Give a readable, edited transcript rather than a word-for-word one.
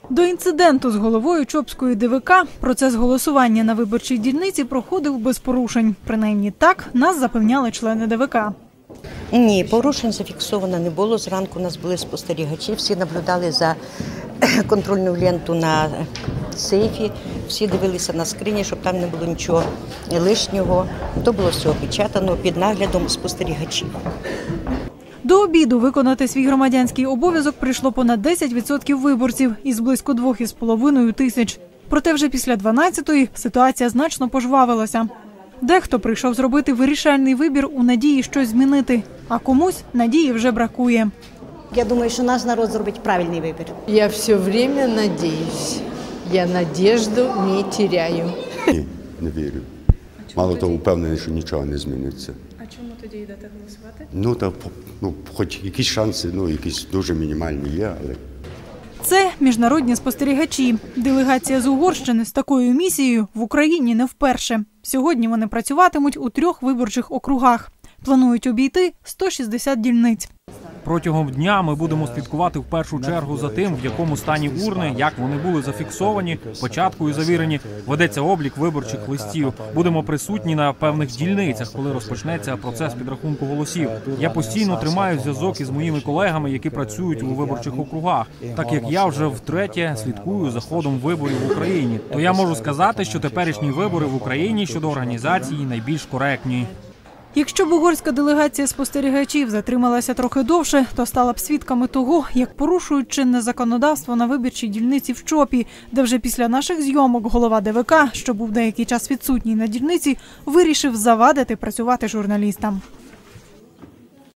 До інциденту з головою Чопської ДВК процес голосування на виборчій дільниці проходив без порушень. Принаймні так нас запевняли члени ДВК. Ні, порушень зафіксовано не було. Зранку у нас були спостерігачі, всі наблюдали за контрольну ленту на сейфі, всі дивилися на скрині, щоб там не було нічого лишнього. То було все опечатано під наглядом спостерігачів. До обіду виконати свій громадянський обов'язок прийшло понад 10% виборців із близько 2,5 тисяч. Проте вже після 12-ї ситуація значно пожвавилася. Дехто прийшов зробити вирішальний вибір у надії щось змінити, а комусь надії вже бракує. Я думаю, що наш народ зробить правильний вибір. Я все время надеюсь. Я надежду не теряю. Ні, не вірю. Мало того, впевнений, що нічого не зміниться. А чому тоді йдете голосувати? Хоч якісь шанси, якісь дуже мінімальні є, але... Це міжнародні спостерігачі. Делегація з Угорщини з такою місією в Україні не вперше. Сьогодні вони працюватимуть у 3 виборчих округах. Планують обійти 160 дільниць. Протягом дня ми будемо слідкувати в першу чергу за тим, в якому стані урни, як вони були зафіксовані, початку і завірені. Ведеться облік виборчих листів. Будемо присутні на певних дільницях, коли розпочнеться процес підрахунку голосів. Я постійно тримаю зв'язок із моїми колегами, які працюють у виборчих округах. Так як я вже втретє слідкую за ходом виборів в Україні, то я можу сказати, що теперішні вибори в Україні щодо організації найбільш коректні. Якщо б угорська делегація спостерігачів затрималася трохи довше, то стала б свідками того, як порушують чинне законодавство на виборчій дільниці в Чопі, де вже після наших зйомок голова ДВК, що був деякий час відсутній на дільниці, вирішив завадити працювати журналістам.